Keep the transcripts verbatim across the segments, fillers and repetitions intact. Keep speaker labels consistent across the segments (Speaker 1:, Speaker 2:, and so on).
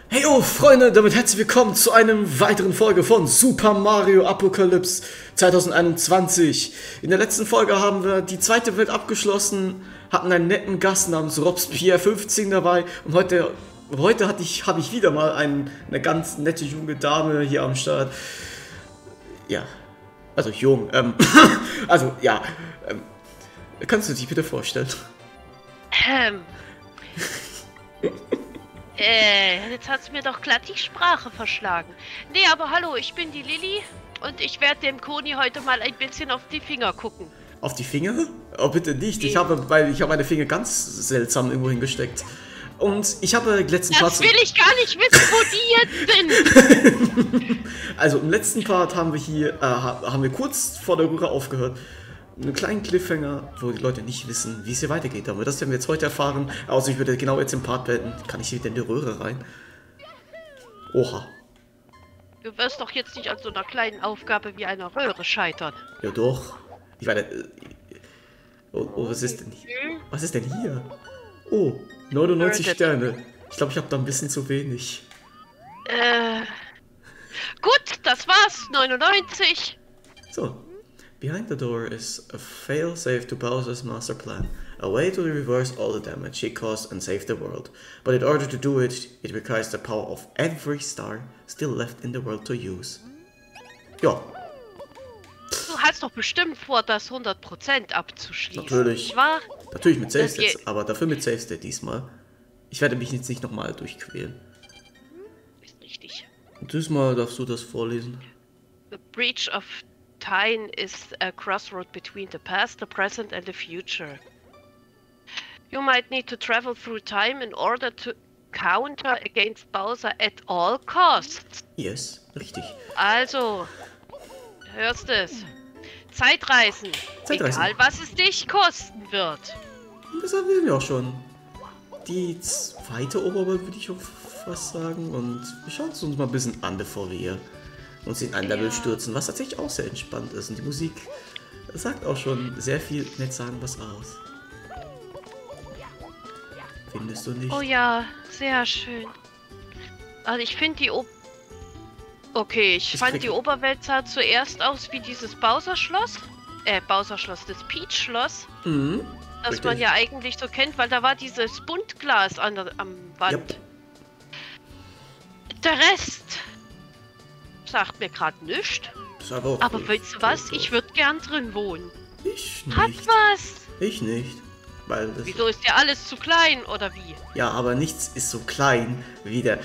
Speaker 1: Hey oh Freunde, damit herzlich willkommen zu einem weiteren Folge von Super Mario Apocalypse zwanzig einundzwanzig. In der letzten Folge haben wir die zweite Welt abgeschlossen, hatten einen netten Gast namens Robespierre fünfzehn dabei und heute, heute hatte ich, habe ich wieder mal ein, eine ganz nette junge Dame hier am Start. Ja, also jung, ähm, also ja, ähm, kannst du dich bitte vorstellen?
Speaker 2: Ähm. Äh, jetzt hat's mir doch glatt die Sprache verschlagen. Nee, aber hallo, ich bin die Lilly und ich werde dem Koni heute mal ein bisschen auf die Finger gucken.
Speaker 1: Auf die Finger? Oh, bitte nicht. Ich habe, weil ich habe meine Finger ganz seltsam irgendwo hingesteckt. Und ich habe den letzten Part...
Speaker 2: Das will ich gar nicht wissen, wo die jetzt sind!
Speaker 1: Also im letzten Part haben wir hier, äh, haben wir kurz vor der Röhre aufgehört. Einen kleinen Cliffhanger, wo die Leute nicht wissen, wie es hier weitergeht. Aber das werden wir jetzt heute erfahren. Also ich würde genau jetzt im Part beenden. Kann ich hier wieder in die Röhre rein? Oha.
Speaker 2: Du wirst doch jetzt nicht an so einer kleinen Aufgabe wie einer Röhre scheitern.
Speaker 1: Ja doch. Ich meine... Äh, oh, oh, was ist denn hier? Was ist denn hier? Oh, neunundneunzig Sterne. Ich glaube, ich habe da ein bisschen zu wenig.
Speaker 2: Äh... Gut, das war's. neunundneunzig.
Speaker 1: So. Behind the door is a fail-safe to Bowser's master plan, a way to reverse all the damage he caused and save the world. But in order to do it, it requires the power of every star still left in the world to use. Ja.
Speaker 2: Du hast doch bestimmt vor, das hundert Prozent abzuschließen.
Speaker 1: Natürlich.
Speaker 2: Nicht wahr?
Speaker 1: Natürlich mit Save States, aber dafür mit Save State diesmal. Ich werde mich jetzt nicht nochmal durchquälen.
Speaker 2: Ist richtig.
Speaker 1: Und diesmal darfst du das vorlesen.
Speaker 2: The breach of time is a crossroad between the past, the present and the future. You might need to travel through time in order to counter against Bowser at all costs.
Speaker 1: Yes, richtig.
Speaker 2: Also, hörst es. Zeitreisen.
Speaker 1: Zeitreisen.
Speaker 2: Egal, was es dich kosten wird.
Speaker 1: Das haben wir auch schon. Die zweite Oberwelt würde ich auch fast sagen. Und wir schauen es uns mal ein bisschen an, bevor wir uns in ein Level ja. stürzen, was tatsächlich auch sehr entspannt ist. Und die Musik sagt auch schon sehr viel, nicht sagen was aus. Findest du nicht?
Speaker 2: Oh ja, sehr schön. Also ich finde die... O okay, ich, ich fand die Oberwelt sah zuerst aus wie dieses Bowser-Schloss. Äh, Bowser-Schloss, das Peach-Schloss.
Speaker 1: Mhm.
Speaker 2: Das richtig. Man ja eigentlich so kennt, weil da war dieses Buntglas an der am Wand. Yep. Der Rest... sagt mir gerade nichts. Aber, aber weißt du was? Ich würde gern drin wohnen.
Speaker 1: Ich nicht.
Speaker 2: Hat was?
Speaker 1: Ich nicht. Weil das
Speaker 2: Wieso ist ja alles zu klein, oder wie?
Speaker 1: Ja, aber nichts ist so klein wie der...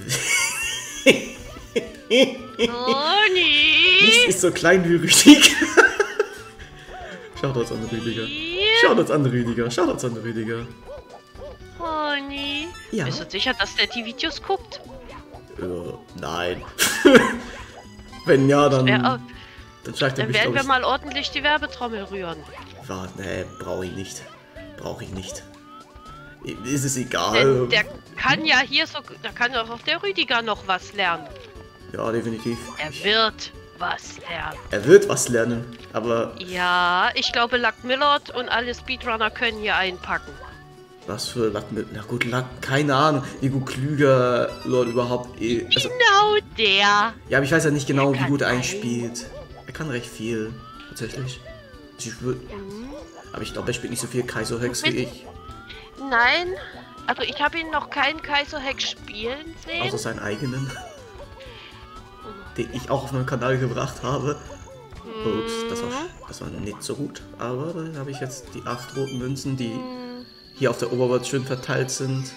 Speaker 2: Oh nee!
Speaker 1: Nichts ist so klein wie Rüdiger. Schaut uns an, Rüdiger. Schaut uns an, Rüdiger. Schaut uns an, Rüdiger.
Speaker 2: Oh nee. Ja. Bist du sicher, dass der die Videos guckt?
Speaker 1: Uh, nein. Wenn ja, dann,
Speaker 2: wär,
Speaker 1: dann schreibt er
Speaker 2: Dann
Speaker 1: mich,
Speaker 2: werden wir
Speaker 1: ich,
Speaker 2: mal ordentlich die Werbetrommel rühren.
Speaker 1: Warte, nee, brauche ich nicht. Brauche ich nicht. Ist es egal.
Speaker 2: Denn der kann ja hier so, da kann doch auch der Rüdiger noch was lernen.
Speaker 1: Ja, definitiv.
Speaker 2: Er wird was lernen.
Speaker 1: Er wird was lernen, aber...
Speaker 2: Ja, ich glaube Luck Millard und alle Speedrunner können hier einpacken.
Speaker 1: Was für Luck mit. Na gut, Luck, keine Ahnung, wie gut Klüger Lord überhaupt eh. Also,
Speaker 2: genau der.
Speaker 1: Ja, aber ich weiß ja nicht genau, wie gut er einspielt. Er kann recht viel, tatsächlich. Ich würd, mhm. Aber ich glaube, er spielt nicht so viel Kaizo Hex wie ich.
Speaker 2: Nein, also ich habe ihn noch keinen Kaizo Hex spielen sehen.
Speaker 1: Außer seinen eigenen. Mhm. Den ich auch auf meinem Kanal gebracht habe. Mhm. Ups, das war, das war nicht so gut. Aber da habe ich jetzt die acht roten Münzen, die. Mhm. hier auf der Oberwelt schön verteilt sind.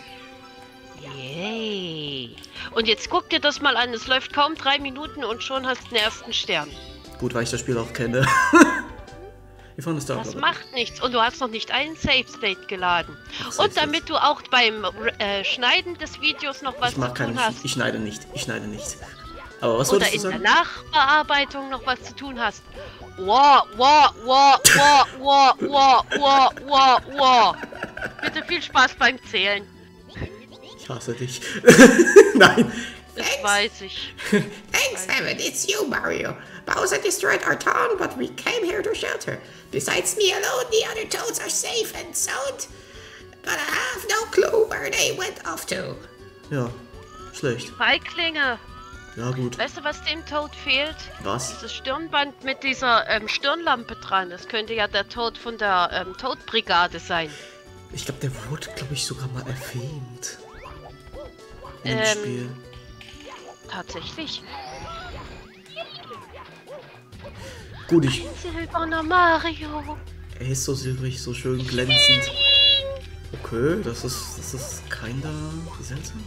Speaker 2: Yay. Und jetzt guck dir das mal an, es läuft kaum drei Minuten und schon hast du den ersten Stern.
Speaker 1: Gut, weil ich das Spiel auch kenne. Wie fandest du das?
Speaker 2: Das macht nichts und du hast noch nicht einen Save State geladen.
Speaker 1: Ach,
Speaker 2: und damit State. Du auch beim äh, Schneiden des Videos noch was
Speaker 1: ich mag
Speaker 2: zu tun
Speaker 1: keine,
Speaker 2: hast.
Speaker 1: Ich schneide nicht, ich schneide nicht. Aber was
Speaker 2: Oder
Speaker 1: wolltest du
Speaker 2: in
Speaker 1: sagen?
Speaker 2: der Nachbearbeitung noch was zu tun hast. Wow, wow, wow, wow, wow, wow, wow, wow, wow. Bitte viel Spaß beim Zählen.
Speaker 1: Ich hasse dich. Nein.
Speaker 2: Das Thanks. Weiß ich.
Speaker 3: Thanks, Evan. It's you, Mario. Bowser destroyed our town, but we came here to shelter. Besides me alone, the other toads are safe and sound. But I have no clue where they went off to.
Speaker 1: Ja. Schlecht.
Speaker 2: Feiglinge.
Speaker 1: Ja, gut.
Speaker 2: Weißt du, was dem Toad fehlt?
Speaker 1: Was?
Speaker 2: Dieses Stirnband mit dieser ähm, Stirnlampe dran. Das könnte ja der Toad von der ähm, Toad-Brigade sein.
Speaker 1: Ich glaube, der wurde, glaube ich, sogar mal erwähnt. In dem
Speaker 2: Ähm,
Speaker 1: Spiel.
Speaker 2: Tatsächlich.
Speaker 1: Gut, ich...
Speaker 2: Silberner Mario.
Speaker 1: Er ist so silbrig, so schön glänzend. Okay, das ist... Das ist kinder seltsam.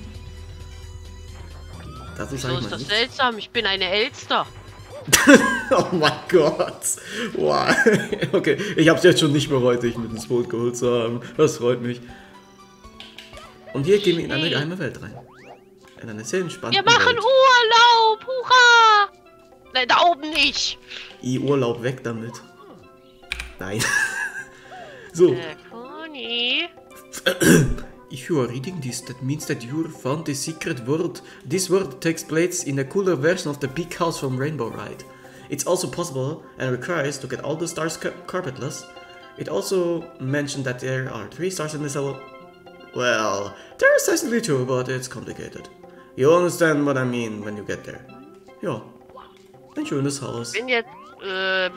Speaker 1: Das ist
Speaker 2: Wieso ist das
Speaker 1: nicht.
Speaker 2: seltsam? Ich bin eine Elster.
Speaker 1: Oh mein Gott. Wow. Okay, ich hab's jetzt schon nicht bereut, dich mit ins Boot geholt zu haben. Das freut mich. Und hier gehen wir in eine geheime Welt rein. In eine sehr entspannte
Speaker 2: Wir machen
Speaker 1: Welt.
Speaker 2: Urlaub! Hurra! Nein, da oben nicht.
Speaker 1: I Urlaub, weg damit. Nein. So.
Speaker 2: Äh, Conny.
Speaker 1: If you are reading this, that means that you found the secret world. This world takes place in a cooler version of the big house from Rainbow Ride. It's also possible and requires to get all the stars ca carpetless. It also mentioned that there are three stars in this level. Well, there's actually two, but it's complicated. You'll understand what I mean when you get there. Ja, ein schönes Haus.
Speaker 2: Ich bin jetzt, ähm,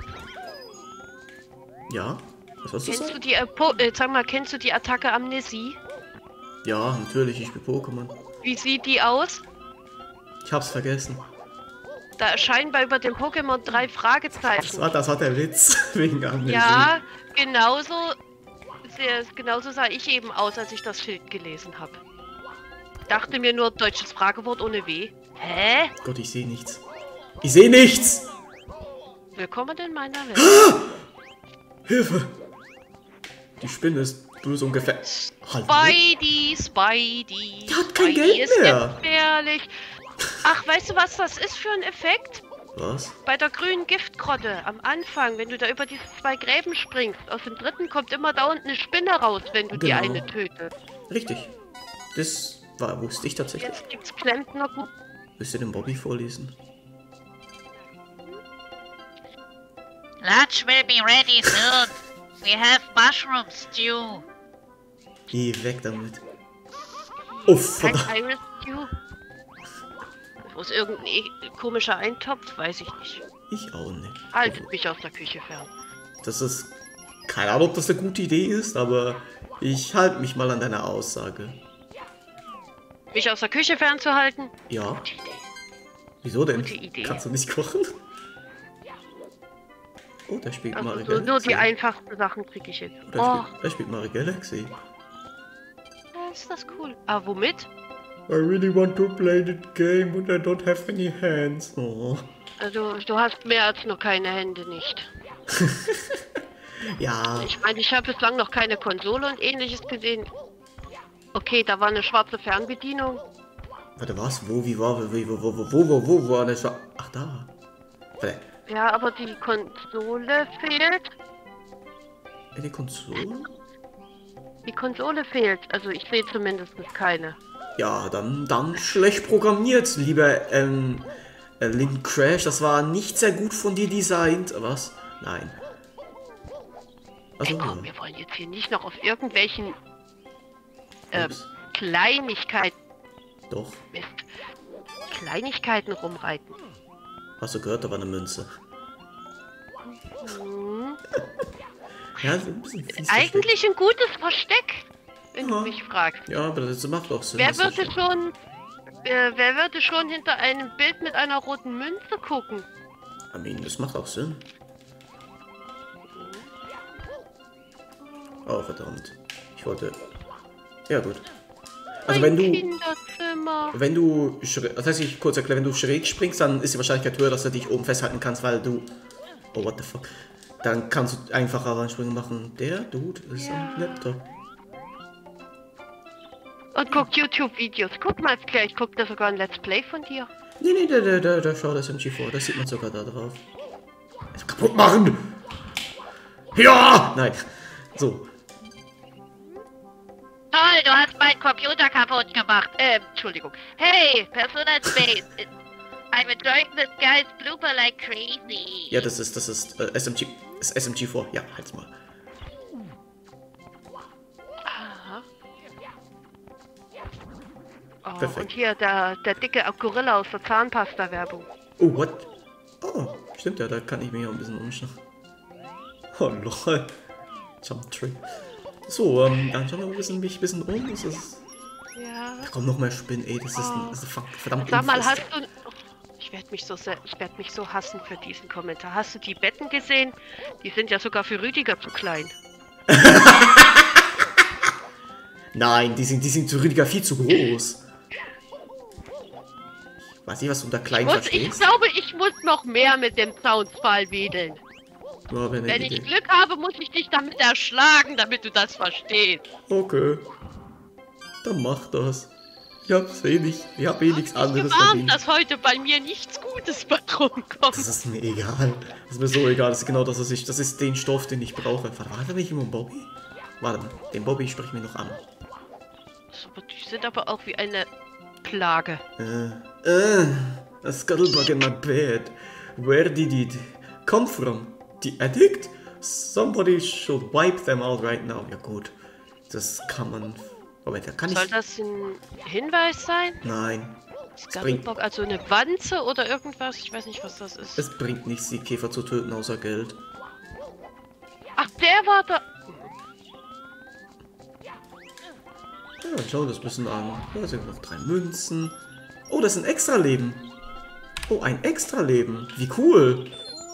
Speaker 1: Ja, was hast du
Speaker 2: kennst du
Speaker 1: sagen?
Speaker 2: die, äh, po äh, sag mal, kennst du die Attacke Amnesie?
Speaker 1: Ja, natürlich, ich bin Pokémon.
Speaker 2: Wie sieht die aus?
Speaker 1: Ich hab's vergessen.
Speaker 2: Da erscheinen bei über dem Pokémon drei
Speaker 1: Das
Speaker 2: Fragezeichen.
Speaker 1: war, das war der Witz wegen Amnesie.
Speaker 2: Ja, genauso, sehr, genauso sah ich eben aus, als ich das Schild gelesen habe. Dachte mir nur, deutsches Fragewort ohne W. Hä?
Speaker 1: Gott, ich sehe nichts. Ich sehe nichts!
Speaker 2: Willkommen in meiner Welt.
Speaker 1: Hilfe! Die Spinne ist böse und gefährlich. Hallo?
Speaker 2: Spidey, Spidey.
Speaker 1: Der hat kein
Speaker 2: Spidey
Speaker 1: Geld
Speaker 2: ist
Speaker 1: mehr.
Speaker 2: gefährlich. Ach, weißt du, was das ist für ein Effekt?
Speaker 1: Was?
Speaker 2: Bei der grünen Giftgrotte am Anfang, wenn du da über diese zwei Gräben springst, aus dem dritten kommt immer da unten eine Spinne raus, wenn du die
Speaker 1: Genau.
Speaker 2: eine tötest.
Speaker 1: Richtig. Das war, wusste ich tatsächlich.
Speaker 2: Jetzt gibt's Klempner.
Speaker 1: Willst du den Bobby vorlesen?
Speaker 4: Lunch will be ready soon. We have mushroom stew.
Speaker 1: Geh weg damit. Uff,
Speaker 2: Kein
Speaker 1: verdammt.
Speaker 2: Iris Stew. Wo ist irgendein e komischer Eintopf? Weiß ich nicht.
Speaker 1: Ich auch nicht.
Speaker 2: Haltet mich aus der Küche fern.
Speaker 1: Das ist... Keine Ahnung, ob das eine gute Idee ist, aber ich halte mich mal an deiner Aussage.
Speaker 2: Mich aus der Küche fernzuhalten?
Speaker 1: Ja.
Speaker 2: Gute Idee.
Speaker 1: Wieso denn?
Speaker 2: Gute Idee.
Speaker 1: Kannst du nicht kochen? Oh, der spielt
Speaker 2: Also
Speaker 1: Mario
Speaker 2: so, nur
Speaker 1: Galaxy.
Speaker 2: die einfachsten Sachen kriege ich hin.
Speaker 1: Oh, der,
Speaker 2: Oh,
Speaker 1: spielt, der spielt Mario Galaxy.
Speaker 2: ist das cool. Ah, womit?
Speaker 1: I really want to play that game but I don't have any hands. Oh.
Speaker 2: Also, du hast mehr als nur keine Hände nicht.
Speaker 1: Ja,
Speaker 2: Ich meine, ich habe bislang noch keine Konsole und ähnliches gesehen. Okay, da war eine schwarze Fernbedienung.
Speaker 1: warte, was? Wo, wie, war, wo, wo, wo, wo, wo, wo, wo war das? Ach, da. Warte,
Speaker 2: Ja, aber die Konsole fehlt.
Speaker 1: eine Konsole?
Speaker 2: Die Konsole fehlt. Also ich sehe zumindest keine.
Speaker 1: Ja, dann, dann schlecht programmiert, lieber ähm, äh, Link Crash. Das war nicht sehr gut von dir designt. Was? Nein. Also,
Speaker 2: Ey, komm,
Speaker 1: ja.
Speaker 2: wir wollen jetzt hier nicht noch auf irgendwelchen ähm,
Speaker 1: Ups.
Speaker 2: Kleinigkeiten,
Speaker 1: Doch.
Speaker 2: Mist, Kleinigkeiten rumreiten.
Speaker 1: Hast du gehört, da war eine Münze.
Speaker 2: Hm.
Speaker 1: Ja, so ein bisschen fies.
Speaker 2: Eigentlich ein gutes Versteck, wenn
Speaker 1: Ja.
Speaker 2: du mich fragst.
Speaker 1: versteckt. Ja, aber das macht auch Sinn.
Speaker 2: Wer
Speaker 1: das ist
Speaker 2: würde schon, äh, wer würde schon hinter einem Bild mit einer roten Münze gucken?
Speaker 1: I mean, das macht auch Sinn. Oh, verdammt. Ich wollte... Ja, gut. Also wenn
Speaker 2: Ein
Speaker 1: du...
Speaker 2: Kinderzimmer.
Speaker 1: Wenn du... schräg- Das heißt, ich kurz erkläre, wenn du schräg springst, dann ist die Wahrscheinlichkeit höher, dass du dich oben festhalten kannst, weil du... Oh, what the fuck. Dann kannst du einfacher Ansprünge machen. Der Dude ist
Speaker 2: Ja.
Speaker 1: am Laptop.
Speaker 2: Und guck YouTube-Videos. Guck mal, gleich guck da sogar ein Let's Play von dir.
Speaker 1: Nee, nee, der, der, der, der schaut S M G vor. Das sieht man sogar da drauf. Jetzt kaputt machen! Ja! Nein. So.
Speaker 4: Toll, du hast meinen Computer kaputt gemacht.
Speaker 2: Ähm, Entschuldigung.
Speaker 4: Hey, Personal Space. I'm enjoying this guy's blooper like crazy.
Speaker 1: Ja, das ist, das ist äh, S M G. Ist S M G vor. Ja, halt's mal.
Speaker 2: Aha. Oh,
Speaker 1: Perfekt.
Speaker 2: und hier der, der dicke Gorilla aus der Zahnpasta-Werbung.
Speaker 1: Oh, what? Oh, stimmt ja, da kann ich mich auch ein bisschen umschauen. Oh, lol. Jump Trick. So, ähm, dann schauen wir mal ein bisschen, mich ein bisschen um. Das ist...
Speaker 2: Ja.
Speaker 1: Da kommen noch mehr Spinnen, ey. Das ist, ein, das ist verdammt
Speaker 2: Sag mal,
Speaker 1: unfest.
Speaker 2: hast du... Oh, ich werde mich so sehr, ich werde mich so hassen für diesen Kommentar. Hast du die Betten gesehen? Die sind ja sogar für Rüdiger zu klein.
Speaker 1: Nein, die sind, die sind zu Rüdiger viel zu groß. Weiß nicht, was du unter klein
Speaker 2: Muss, ich
Speaker 1: verstehst.
Speaker 2: glaube, ich muss noch mehr mit dem Zaunpfahl wedeln.
Speaker 1: Ja, wenn
Speaker 2: Wenn
Speaker 1: Idee.
Speaker 2: ich Glück habe, muss ich dich damit erschlagen, damit du das verstehst.
Speaker 1: Okay. Dann mach das. Ich hab's eh nicht. Ich hab eh nichts anderes
Speaker 2: Gewarnt,
Speaker 1: verdient.
Speaker 2: dass heute bei mir nichts Gutes bei rumkommt.
Speaker 1: Das ist mir egal. Das ist mir so egal. Das ist genau das, was ich. Das ist den Stoff, den ich brauche. Warte, nicht immer Bobby? Warte, den Bobby spricht mir noch an.
Speaker 2: Die sind aber auch wie eine Plage.
Speaker 1: Äh, äh, a scuttlebug in my bed. Where did it come from? The addict? Somebody should wipe them out right now. Ja gut, das kann man... Moment, da kann
Speaker 2: Soll
Speaker 1: ich...
Speaker 2: das ein Hinweis sein?
Speaker 1: Nein. Es bringt,
Speaker 2: Scuttlebug, also eine Wanze oder irgendwas? Ich weiß nicht, was das ist.
Speaker 1: es bringt nichts, die Käfer zu töten, außer Geld.
Speaker 2: Ach, der war da...
Speaker 1: Ja, dann schauen wir das ein bisschen an. Da sind noch drei Münzen. Oh, das ist ein Extra-Leben. Oh, ein Extra-Leben. Wie cool.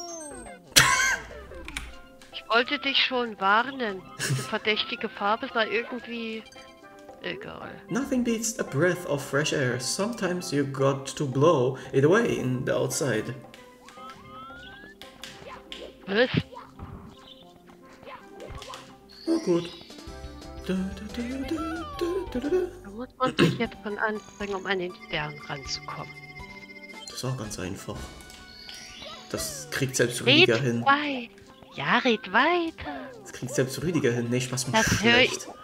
Speaker 2: Ich wollte dich schon warnen. Diese verdächtige Farbe sei irgendwie... Egal.
Speaker 1: Nothing beats a breath of fresh air. Sometimes you got to blow it away in the outside.
Speaker 2: Was?
Speaker 1: Oh gut. Du, du, du, du, du, du, du.
Speaker 2: Da muss man sich jetzt von anstrengen, um an den Stern ranzukommen.
Speaker 1: Das ist auch ganz einfach. Das kriegt selbst
Speaker 2: Red
Speaker 1: Rüdiger hin.
Speaker 2: wei- Ja, red weiter.
Speaker 1: Das kriegt selbst Rüdiger hin. Nee, Spaß mit
Speaker 2: Das hör ich-
Speaker 1: schlecht.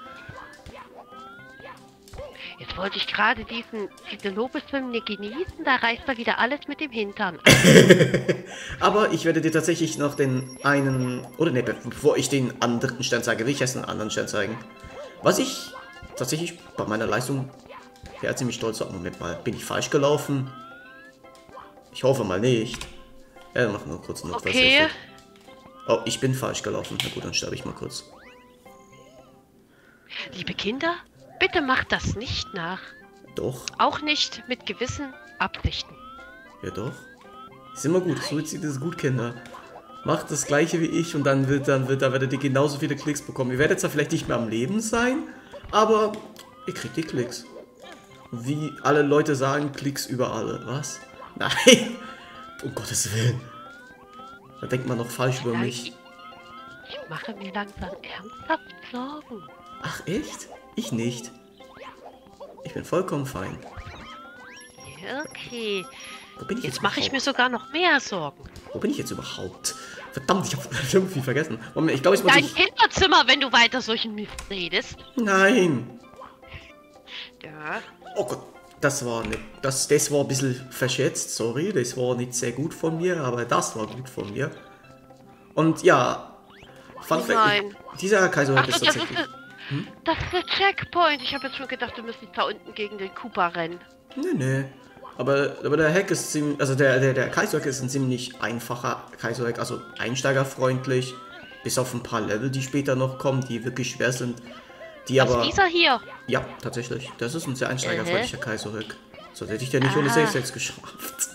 Speaker 2: Jetzt wollte ich gerade diesen, diese Lobeshymne genießen, da reißt er wieder alles mit dem Hintern.
Speaker 1: Aber ich werde dir tatsächlich noch den einen... Oder ne, bevor ich den anderen Stern zeige, will ich erst einen anderen Stern zeigen. Was ich tatsächlich bei meiner Leistung ja ziemlich stolz auf. Moment mal, bin ich falsch gelaufen? Ich hoffe mal nicht. Ja, dann machen wir kurz einen
Speaker 2: Okay.
Speaker 1: Notfallsave. Oh, ich bin falsch gelaufen. Na gut, dann sterbe ich mal kurz.
Speaker 2: Liebe Kinder, bitte macht das nicht nach.
Speaker 1: Doch,
Speaker 2: Auch nicht mit gewissen Absichten.
Speaker 1: ja doch. Ist immer gut, so sieht es gut, Kinder. Macht das gleiche wie ich und dann wird, dann wird, da werdet ihr genauso viele Klicks bekommen. Ihr werdet zwar vielleicht nicht mehr am Leben sein, aber ihr kriegt die Klicks. Wie alle Leute sagen, Klicks über alle. Was? Nein! Um Gottes Willen. Da denkt man noch falsch über mich.
Speaker 2: Ich mache mir langsam ernsthaft Sorgen.
Speaker 1: Ach echt? Ich nicht. Ich bin vollkommen fein.
Speaker 2: Ja, okay.
Speaker 1: Wo bin ich jetzt
Speaker 2: Jetzt mache ich mir
Speaker 1: überhaupt?
Speaker 2: sogar noch mehr Sorgen.
Speaker 1: Wo bin ich jetzt überhaupt? Verdammt, ich habe irgendwie vergessen. Moment, ich glaube, ich muss...
Speaker 2: Dein
Speaker 1: Ich...
Speaker 2: Kinderzimmer, wenn du weiter solchen Mist redest.
Speaker 1: Nein!
Speaker 2: Ja.
Speaker 1: Oh Gott, das war nicht, das, das war ein bisschen verschätzt, sorry, das war nicht sehr gut von mir, aber das war gut von mir. Und ja, Fun Fact,
Speaker 2: Nein.
Speaker 1: dieser Kaiser
Speaker 2: Ach,
Speaker 1: ist
Speaker 2: das, das, ist
Speaker 1: tatsächlich...
Speaker 2: der, das ist der Checkpoint. Ich habe jetzt schon gedacht, du müsstest da unten gegen den Cooper rennen.
Speaker 1: Nee, nee. Aber, aber der Hack ist ziemlich, also der, der, der Kaiser ist ein ziemlich einfacher Kaiser, also einsteigerfreundlich, bis auf ein paar Level, die später noch kommen, die wirklich schwer sind. Die
Speaker 2: Was
Speaker 1: aber...
Speaker 2: ist dieser hier?
Speaker 1: Ja, tatsächlich. Das ist ein sehr einsteigerfreundlicher
Speaker 2: Äh.
Speaker 1: Kaiserrück. So hätte ich ja nicht ohne
Speaker 2: Ah.
Speaker 1: Safe Sex geschafft.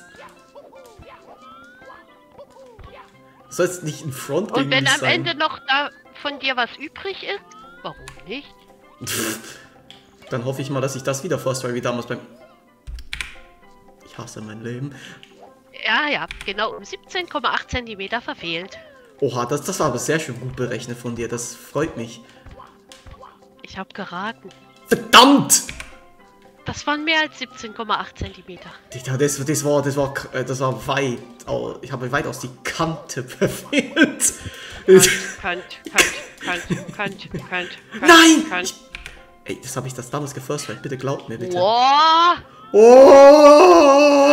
Speaker 1: Soll es nicht ein Front
Speaker 2: Und
Speaker 1: gegen
Speaker 2: wenn
Speaker 1: mich
Speaker 2: am
Speaker 1: sein?
Speaker 2: Ende noch da von dir was übrig ist, warum nicht?
Speaker 1: Dann hoffe ich mal, dass ich das wieder vorstelle, wie damals beim... Ich hasse mein Leben.
Speaker 2: Ja, ja, genau um siebzehn Komma acht Zentimeter verfehlt.
Speaker 1: Oha, das, das war aber sehr schön gut berechnet von dir. Das freut mich.
Speaker 2: Ich habe geraten.
Speaker 1: Verdammt!
Speaker 2: Das waren mehr als siebzehn Komma acht Zentimeter.
Speaker 1: Digga, das, das war, das war, äh, das war weit. Oh, ich habe weit aus die Kante verfehlt.
Speaker 2: Kant, Kant, Kant, Kant, Kant, Kant.
Speaker 1: Nein!
Speaker 2: Kant.
Speaker 1: Ich, ey, das habe ich das damals gefirst, bitte glaubt mir, bitte.
Speaker 2: Boah,
Speaker 1: Oh!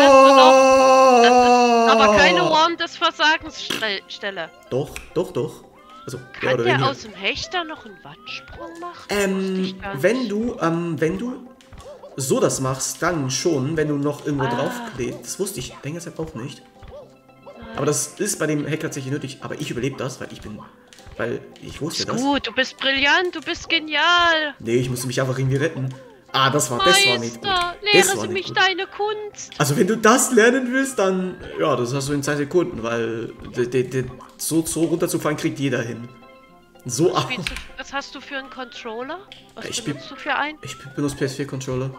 Speaker 2: aber keine One des Versagensstelle.
Speaker 1: Doch, doch, doch. Also, ja
Speaker 2: Kann
Speaker 1: oder
Speaker 2: der
Speaker 1: weniger.
Speaker 2: aus dem Hechter noch einen Wattsprung machen? Wusste
Speaker 1: Ähm,
Speaker 2: ich gar nicht.
Speaker 1: wenn du, ähm, wenn du so das machst, dann schon, wenn du noch irgendwo
Speaker 2: Ah.
Speaker 1: draufklebst. Das wusste ich länger Zeit auch nicht. Aber das ist bei dem Hack tatsächlich nötig. Aber ich überlebe das, weil ich bin... Weil ich wusste das.
Speaker 2: Gut, du bist brillant, du bist genial.
Speaker 1: Nee, ich musste mich einfach irgendwie retten. Ah, das war, das war nicht gut.
Speaker 2: Meister,
Speaker 1: Das
Speaker 2: lehre
Speaker 1: war
Speaker 2: sie
Speaker 1: nicht
Speaker 2: mich
Speaker 1: gut.
Speaker 2: deine Kunst.
Speaker 1: Also wenn du das lernen willst, dann... Ja, das hast du in zwei Sekunden, weil... De, de, de, so, so runterzufallen kriegt jeder hin. So auch.
Speaker 2: Spielst du, was hast du für einen Controller? Was
Speaker 1: Ich spiel-
Speaker 2: benutzt du für einen?
Speaker 1: Ich benutze P S vier Controller.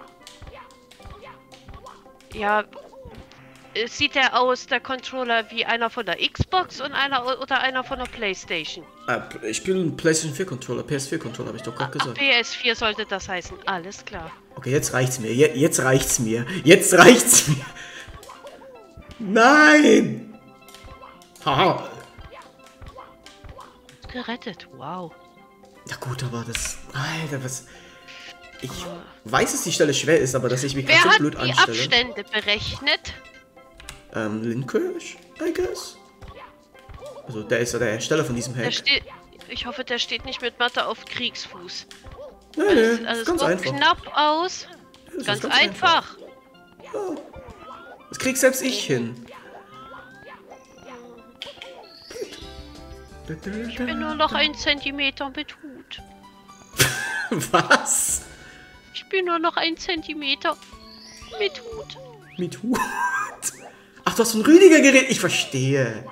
Speaker 2: Ja, äh, sieht der aus, der Controller, wie einer von der Xbox und einer oder einer von der Playstation?
Speaker 1: Äh, ich spiele einen PlayStation vier Controller, P S vier Controller, habe ich doch gerade gesagt.
Speaker 2: P S vier sollte das heißen, alles klar.
Speaker 1: Okay, jetzt reicht's mir. Je, jetzt reicht's mir. Jetzt reicht's mir. Nein! Haha.
Speaker 2: Gerettet, wow.
Speaker 1: Ja gut, aber das... Alter, was... Ich weiß, dass die Stelle schwer ist, aber dass ich mich
Speaker 2: Wer
Speaker 1: ganz so
Speaker 2: hat
Speaker 1: blöd
Speaker 2: die
Speaker 1: anstelle.
Speaker 2: Abstände berechnet?
Speaker 1: Ähm, Lindkirch, I guess. Also der ist ja der Ersteller von diesem
Speaker 2: Der
Speaker 1: Hack.
Speaker 2: steht, ich hoffe, der steht nicht mit Mathe auf Kriegsfuß.
Speaker 1: Nee, nee,
Speaker 2: Also
Speaker 1: das
Speaker 2: es
Speaker 1: ist ganz
Speaker 2: so
Speaker 1: einfach.
Speaker 2: knapp aus.
Speaker 1: Das ist
Speaker 2: Ganz, einfach.
Speaker 1: Das krieg selbst ich hin.
Speaker 2: Ich bin nur noch ein Zentimeter mit Hut.
Speaker 1: Was?
Speaker 2: Ich bin nur noch ein Zentimeter mit Hut.
Speaker 1: Mit Hut? Ach, du hast von Rüdiger geredet. Ich verstehe.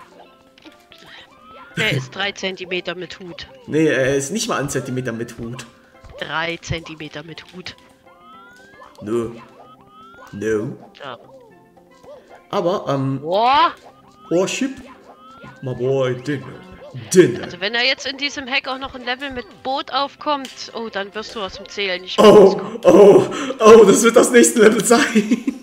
Speaker 2: Der ist drei Zentimeter mit Hut.
Speaker 1: Nee, er ist nicht mal ein Zentimeter mit Hut.
Speaker 2: Drei Zentimeter mit Hut.
Speaker 1: No. No.
Speaker 2: Ja.
Speaker 1: Aber, ähm,
Speaker 2: Boah.
Speaker 1: Worship, my boy, Dinner. Dinner.
Speaker 2: Also wenn er jetzt in diesem Hack auch noch ein Level mit Boot aufkommt, oh, dann wirst du aus dem Zählen nicht mehr
Speaker 1: Oh,
Speaker 2: rauskommen.
Speaker 1: oh, oh, das wird das nächste Level sein.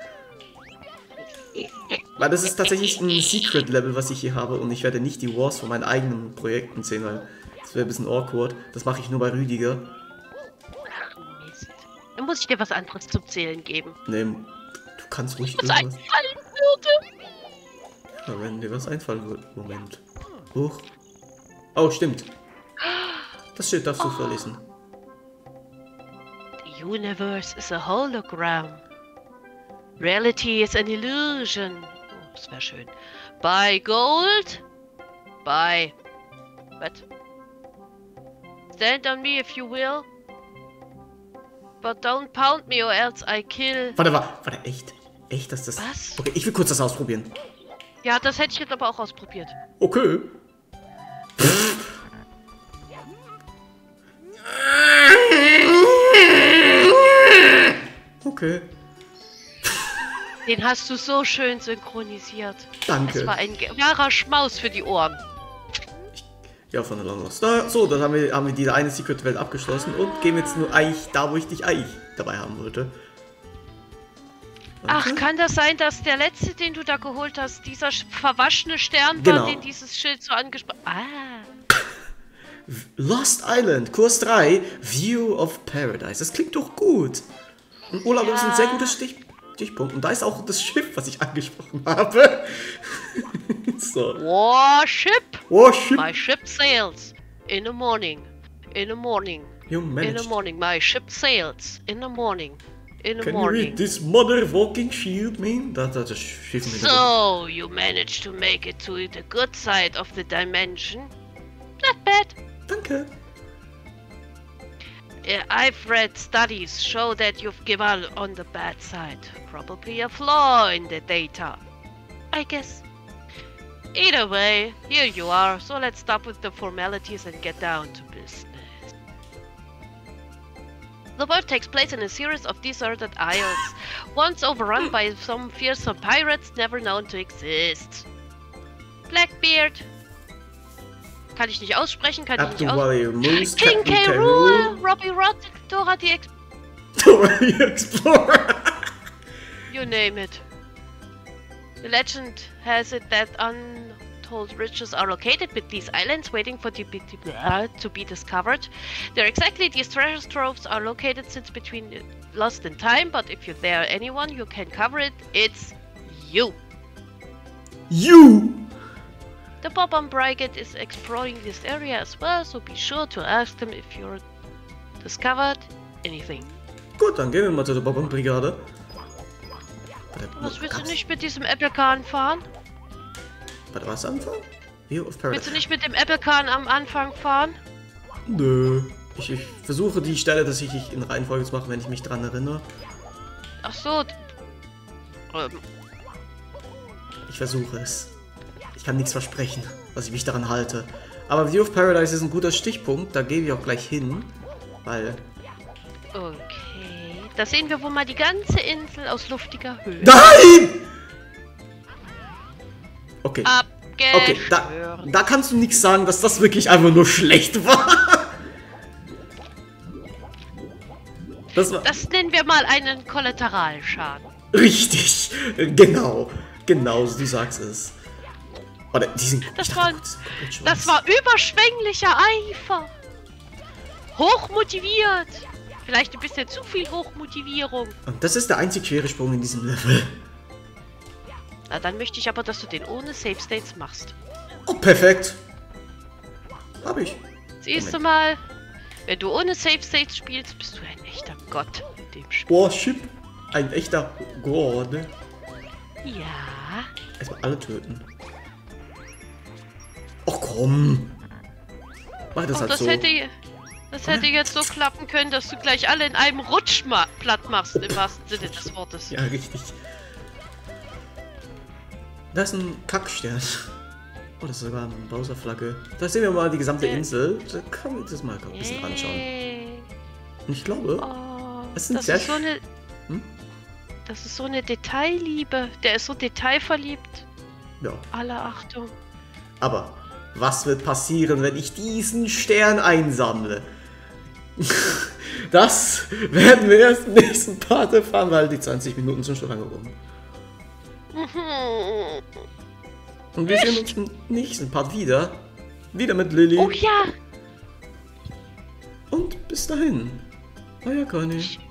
Speaker 1: Weil das ist tatsächlich ein Secret-Level, was ich hier habe. Und ich werde nicht die Wars von meinen eigenen Projekten sehen, weil das wäre ein bisschen awkward. Das mache ich nur bei Rüdiger.
Speaker 2: Mist. Dann muss ich dir was anderes zum Zählen geben.
Speaker 1: Nee, du kannst ruhig
Speaker 2: Was
Speaker 1: irgendwas...
Speaker 2: einfallen würde.
Speaker 1: Ja, wenn dir was einfallen wird. Moment. Huch. Oh, stimmt. Das Schild darfst du vorlesen.
Speaker 2: The universe is a hologram. Reality is an illusion. Oh, das wäre schön. Buy gold. Buy. What? Stand on me if you will. But don't pound me or else I kill.
Speaker 1: Warte, warte, warte, echt? Echt, dass das...
Speaker 2: Was?
Speaker 1: Okay, ich will kurz das ausprobieren.
Speaker 2: Ja, das hätte ich jetzt aber auch ausprobiert.
Speaker 1: Okay. Okay.
Speaker 2: Den hast du so schön synchronisiert.
Speaker 1: Danke.
Speaker 2: Es war ein wahrer Schmaus für die Ohren.
Speaker 1: Ja, von der Long Lost. Na, so, dann haben wir, haben wir diese eine Secret-Welt abgeschlossen und gehen jetzt nur eigentlich da, wo ich dich eigentlich dabei haben wollte.
Speaker 2: Ach,
Speaker 1: Okay.
Speaker 2: kann das sein, dass der letzte, den du da geholt hast, dieser sch- verwaschene Stern
Speaker 1: Genau.
Speaker 2: war, den dieses Schild so angesprochen... Ah.
Speaker 1: Lost Island, Kurs drei, View of Paradise. Das klingt doch gut. Und Urlaub
Speaker 2: Ja.
Speaker 1: ist ein sehr guter Stich, Stichpunkt. Und da ist auch das Schiff, was ich angesprochen habe. So.
Speaker 2: Warship.
Speaker 1: Worship.
Speaker 2: My ship sails in the morning. In the morning.
Speaker 1: You
Speaker 2: In the
Speaker 1: managed.
Speaker 2: morning. My ship sails in the morning. In the
Speaker 1: Can you
Speaker 2: morning.
Speaker 1: read this mother walking shield mean? Da hat das Schiff im Hintergrund.
Speaker 2: So, you managed to make it to the good side of the dimension. Not bad.
Speaker 1: Danke.
Speaker 2: Uh, I've read studies show that you've given up on the bad side. Probably a flaw in the data. I guess. Either way, here you are, so let's stop with the formalities and get down to business. The world takes place in a series of deserted isles, once overrun by some fearsome pirates never known to exist. Blackbeard. Kann ich nicht aussprechen, kann ich nicht aussprechen.
Speaker 1: Abdul Moose,
Speaker 2: King
Speaker 1: Captain
Speaker 2: K.
Speaker 1: K.
Speaker 2: Rool, Robbie Rod, Dora the Ex...
Speaker 1: Dora the Explorer.
Speaker 2: You name it. The legend has it that untold riches are located with these islands waiting for to be, to be discovered. They're exactly these treasure troves are located since between lost in time, but if you dare anyone you can cover it, it's you.
Speaker 1: You.
Speaker 2: The Bob-omb Brigade is exploring this area as well, so be sure to ask them if you're discovered anything.
Speaker 1: Gut, dann gehen wir mal zu der Bonbon-Brigade.
Speaker 2: Was willst du nicht mit diesem Apple-Kahn fahren?
Speaker 1: Warte, was anfangen? View of Paradise.
Speaker 2: Willst du nicht mit dem Apple-Kahn am Anfang fahren?
Speaker 1: Nö. Ich, ich versuche die Stelle, dass ich in Reihenfolge zu machen, wenn ich mich dran erinnere.
Speaker 2: Ach so. Ähm,
Speaker 1: Ich versuche es. Ich kann nichts versprechen, dass ich mich daran halte. Aber View of Paradise ist ein guter Stichpunkt, da gehe ich auch gleich hin. Weil...
Speaker 2: okay. Da sehen wir wohl mal die ganze Insel aus luftiger Höhe.
Speaker 1: Nein! Okay.
Speaker 2: Abgeschwört.
Speaker 1: Okay, da, da kannst du nichts sagen, dass das wirklich einfach nur schlecht war. Das war...
Speaker 2: Das nennen wir mal einen Kollateralschaden.
Speaker 1: Richtig. Genau. Genau, du sagst es. Warte, die sind...
Speaker 2: Das
Speaker 1: ich
Speaker 2: war,
Speaker 1: dachte, das ist
Speaker 2: das war überschwänglicher Eifer. Hochmotiviert. Vielleicht ein bisschen zu viel Hochmotivierung.
Speaker 1: Und das ist der einzig schwere Sprung in diesem Level.
Speaker 2: Na, dann möchte ich aber, dass du den ohne Save States machst.
Speaker 1: Oh, perfekt. Hab ich.
Speaker 2: Siehst du mal, wenn du ohne Save States spielst, bist du ein echter Gott in dem Spiel.
Speaker 1: Warship. Ein echter Gott, ne?
Speaker 2: Ja.
Speaker 1: Erstmal alle töten. Oh komm. Mach das
Speaker 2: Oh,
Speaker 1: halt
Speaker 2: das
Speaker 1: so.
Speaker 2: hätte, das hätte jetzt so klappen können, dass du gleich alle in einem Rutsch ma platt machst, im wahrsten Sinne des Wortes.
Speaker 1: Ja, richtig. Da ist ein Kackstern. Oh, das ist sogar eine Bowser-Flagge. Da sehen wir mal die gesamte
Speaker 2: Ja.
Speaker 1: Insel. Da können wir das mal ein bisschen anschauen.
Speaker 2: Yay.
Speaker 1: Und ich glaube,
Speaker 2: Oh,
Speaker 1: Das sind
Speaker 2: das
Speaker 1: sehr
Speaker 2: ist so
Speaker 1: sch-
Speaker 2: eine...
Speaker 1: Hm?
Speaker 2: Das ist so eine Detailliebe. Der ist so detailverliebt.
Speaker 1: ja.
Speaker 2: Alle Achtung.
Speaker 1: Aber was wird passieren, wenn ich diesen Stern einsammle? Das werden wir erst im nächsten Part erfahren, weil die zwanzig Minuten sind schon lange rum. Und wir sehen uns im nächsten Part wieder. Wieder mit Lilly.
Speaker 2: Oh ja.
Speaker 1: Und bis dahin. Euer Conny.